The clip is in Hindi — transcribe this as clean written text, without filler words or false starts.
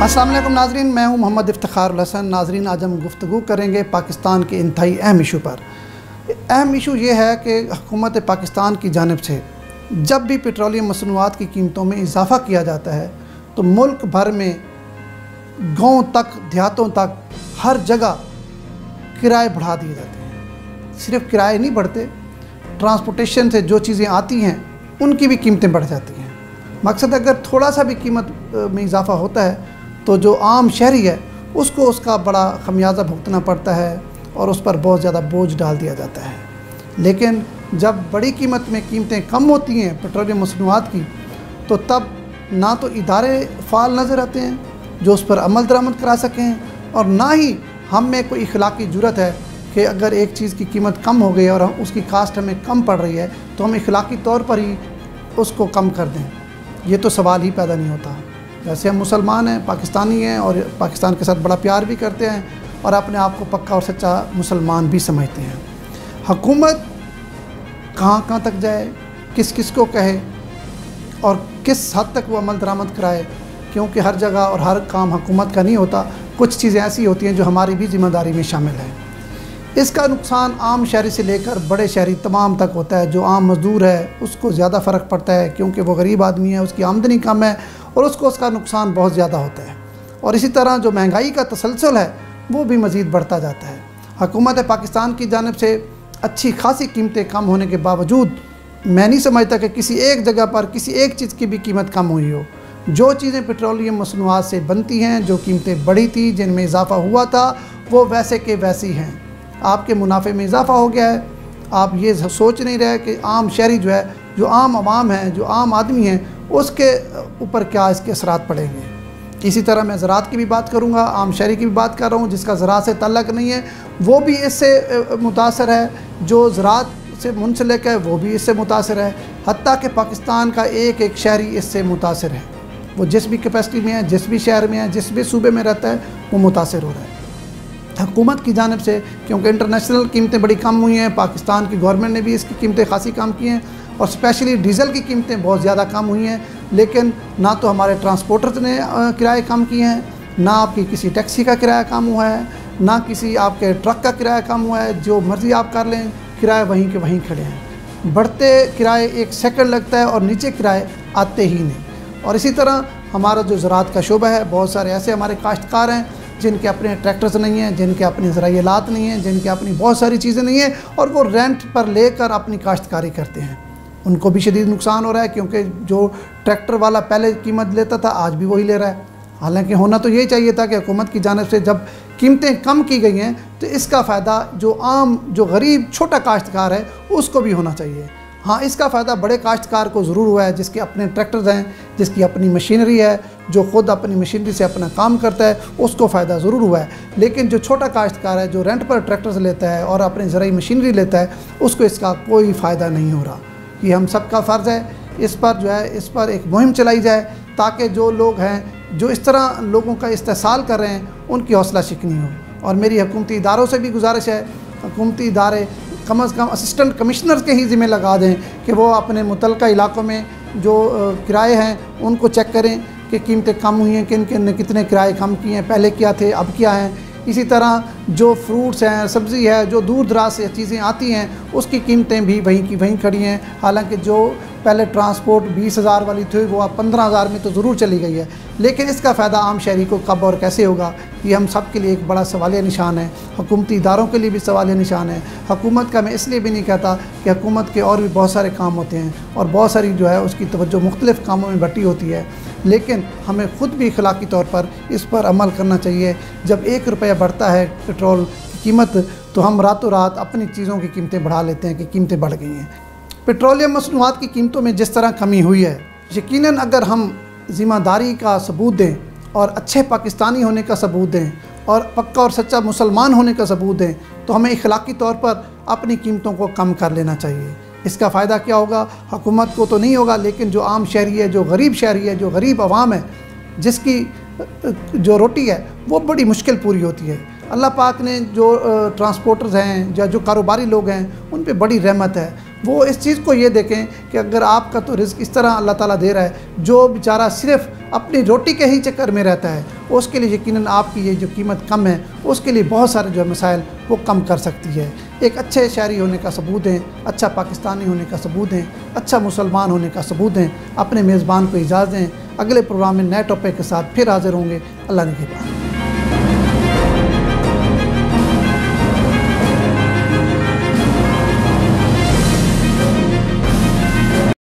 अस्सलाम वालेकुम नाज़रीन, मैं हूं मोहम्मद इफ्तिखारुल हसन। नाज़रीन, आज हम गुफ्तगू करेंगे पाकिस्तान के इंतहाई अहम इशू पर। अहम इशू ये है कि हुकूमत पाकिस्तान की जानिब से जब भी पेट्रोलियम मसनूआत की कीमतों में इजाफ़ा किया जाता है तो मुल्क भर में गाँव तक, देहातों तक, हर जगह किराए बढ़ा दिए जाते हैं। सिर्फ किराए नहीं बढ़ते, ट्रांसपोर्टेशन से जो चीज़ें आती हैं उनकी भी कीमतें बढ़ जाती हैं। मकसद अगर थोड़ा सा भी कीमत में इजाफ़ा होता है तो जो आम शहरी है उसको उसका बड़ा खमियाजा भुगतना पड़ता है और उस पर बहुत ज़्यादा बोझ डाल दिया जाता है। लेकिन जब बड़ी कीमत में कीमतें कम होती हैं पेट्रोलियम मसनूआत की, तो तब ना तो इदारे फ़ाल नज़र आते हैं जो उस पर अमल दरामद करा सकें, और ना ही हम में कोई इखलाकी जुर्रत है कि अगर एक चीज़ की कीमत कम हो गई और उसकी कास्ट हमें कम पड़ रही है तो हम इखलाकी तौर पर ही उसको कम कर दें। ये तो सवाल ही पैदा नहीं होता। वैसे हम मुसलमान हैं, पाकिस्तानी हैं और पाकिस्तान के साथ बड़ा प्यार भी करते हैं और अपने आप को पक्का और सच्चा मुसलमान भी समझते हैं। हुकूमत कहाँ कहाँ तक जाए, किस किस को कहे और किस हद तक वो अमल दरामद कराए, क्योंकि हर जगह और हर काम हुकूमत का नहीं होता। कुछ चीज़ें ऐसी होती हैं जो हमारी भी ज़िम्मेदारी में शामिल है। इसका नुकसान आम शहरी से लेकर बड़े शहरी तमाम तक होता है। जो आम मज़दूर है उसको ज़्यादा फ़र्क पड़ता है क्योंकि वो गरीब आदमी है, उसकी आमदनी कम है और उसको उसका नुकसान बहुत ज़्यादा होता है। और इसी तरह जो महंगाई का तसलसल है वो भी मज़ीद बढ़ता जाता है। हुकूमत पाकिस्तान की जानिब से अच्छी खासी कीमतें कम होने के बावजूद मैं नहीं समझता कि किसी एक जगह पर किसी एक चीज़ की भी कीमत कम हुई हो। जो चीज़ें पेट्रोलियम मसनूआत से बनती हैं, जो कीमतें बढ़ी थी, जिनमें इजाफ़ा हुआ था, वो वैसे के वैसी हैं। आपके मुनाफे में इजाफ़ा हो गया है। आप ये सोच नहीं रहे कि आम शहरी जो है, जो आम आवाम है, जो आम आदमी है, उसके ऊपर क्या इसके असरात पड़ेंगे। इसी तरह मैं ज़राअत की भी बात करूँगा, आम शहरी की भी बात कर रहा हूँ जिसका ज़राअत से तल्लक नहीं है, वो भी इससे मुतासर है। जो ज़राअत से मुंसलिक है वो भी इससे मुतासर है। हत्ता कि पाकिस्तान का एक एक शहरी इससे मुतासर है। वो जिस भी कैपेसिटी में है, जिस भी शहर में है, जिस भी सूबे में रहता है, वो मुतासर हो रहा है हुकूमत की जानिब से। क्योंकि इंटरनेशनल कीमतें बड़ी कम हुई हैं, पाकिस्तान की गवर्नमेंट ने भी इसकी कीमतें खासी कम की हैं और स्पेशली डीज़ल की कीमतें बहुत ज़्यादा कम हुई हैं। लेकिन ना तो हमारे ट्रांसपोर्टर्स ने किराए कम किए हैं, ना आपकी किसी टैक्सी का किराया कम हुआ है, ना किसी आपके ट्रक का किराया कम हुआ है। जो मर्ज़ी आप कर लें, किराए वहीं के वहीं खड़े हैं। बढ़ते किराए एक सेकंड लगता है और नीचे किराए आते ही नहीं। और इसी तरह हमारा जो ज़राअत का शोबा है, बहुत सारे ऐसे हमारे काश्तकार हैं जिनके अपने ट्रैक्टर्स नहीं हैं, जिनके अपने ज़राई आलात नहीं हैं, जिनके अपनी बहुत सारी चीज़ें नहीं हैं और वो रेंट पर लेकर अपनी काश्तकारी करते हैं। उनको भी शदीद नुकसान हो रहा है क्योंकि जो ट्रैक्टर वाला पहले कीमत लेता था आज भी वही ले रहा है। हालांकि होना तो यही चाहिए था कि हुकूमत की जानिब से जब कीमतें कम की गई हैं तो इसका फ़ायदा जो गरीब छोटा काश्तकार है उसको भी होना चाहिए। हाँ, इसका फ़ायदा बड़े काश्तकार को ज़रूर हुआ है जिसके अपने ट्रैक्टर्स हैं, जिसकी अपनी मशीनरी है, जो ख़ुद अपनी मशीनरी से अपना काम करता है, उसको फ़ायदा ज़रूर हुआ है। लेकिन जो छोटा काश्तकार है, जो रेंट पर ट्रैक्टर्स लेता है और अपनी ज़राई मशीनरी लेता है, उसको इसका कोई फ़ायदा नहीं हो रहा। ये हम सब का फ़र्ज़ है, इस पर जो है इस पर एक मुहिम चलाई जाए ताकि जो लोग हैं जो इस तरह लोगों का इस्तेसाल कर रहे हैं उनकी हौसला शिकनी हो। और मेरी हुकूमती इदारों से भी गुजारिश है, हुकूमती इदारे कम अज़ कम असिस्टेंट कमिश्नर्स के ही ज़िम्मे लगा दें कि वो अपने मुतल्लिक़ा इलाक़ों में जो किराए हैं उनको चेक करें कि कीमतें कम हुई हैं, किन किन ने कितने किराए कम किए हैं, पहले क्या थे अब क्या हैं। इसी तरह जो फ्रूट्स हैं, सब्ज़ी है, जो दूर दराज से चीज़ें आती हैं उसकी कीमतें भी वहीं की वहीं खड़ी हैं। हालांकि जो पहले ट्रांसपोर्ट 20,000 वाली थी वो अब 15,000 में तो ज़रूर चली गई है। लेकिन इसका फ़ायदा आम शहरी को कब और कैसे होगा, ये हम सब के लिए एक बड़ा सवालिया निशान है। हुकूमती इदारों के लिए भी सवालिया निशान है। हुकूमत का मैं इसलिए भी नहीं कहता कि हुकूमत के और भी बहुत सारे काम होते हैं और बहुत सारी जो है उसकी तवज्जो मुख्तलिफ़ कामों में बटी होती है, लेकिन हमें ख़ुद भी इखलाकी तौर पर इस पर अमल करना चाहिए। जब 1 रुपया बढ़ता है पेट्रोल की कीमत तो हम रातों रात अपनी चीज़ों की कीमतें बढ़ा लेते हैं कि कीमतें बढ़ गई हैं। पेट्रोलियम मसनूआत की कीमतों में जिस तरह कमी हुई है, यकीनन अगर हम ज़िम्मेदारी का सबूत दें और अच्छे पाकिस्तानी होने का सबूत दें और पक्का और सच्चा मुसलमान होने का सबूत दें तो हमें इखलाकी तौर पर अपनी कीमतों को कम कर लेना चाहिए। इसका फ़ायदा क्या होगा? हुकूमत को तो नहीं होगा, लेकिन जो आम शहरी है, जो गरीब शहरी है, जो गरीब आवाम है, जिसकी जो रोटी है वो बड़ी मुश्किल पूरी होती है। अल्लाह पाक ने जो ट्रांसपोर्टर्स हैं या जो कारोबारी लोग हैं उन पे बड़ी रहमत है। वो इस चीज़ को ये देखें कि अगर आपका तो रिज़्क इस तरह अल्लाह ताला दे रहा है, जो बेचारा सिर्फ़ अपनी रोटी के ही चक्कर में रहता है उसके लिए यकीनन आपकी ये जो कीमत कम है उसके लिए बहुत सारे जो मसाइल वो कम कर सकती है। एक अच्छे शहरी होने का सबूत दें, अच्छा पाकिस्तानी होने का सबूत दें, अच्छा मुसलमान होने का सबूत दें। अपने मेज़बान को इजाज़त दें। अगले प्रोग्राम में नए टॉपिक के साथ फिर हाजिर होंगे। अल्लाह ने के बाद।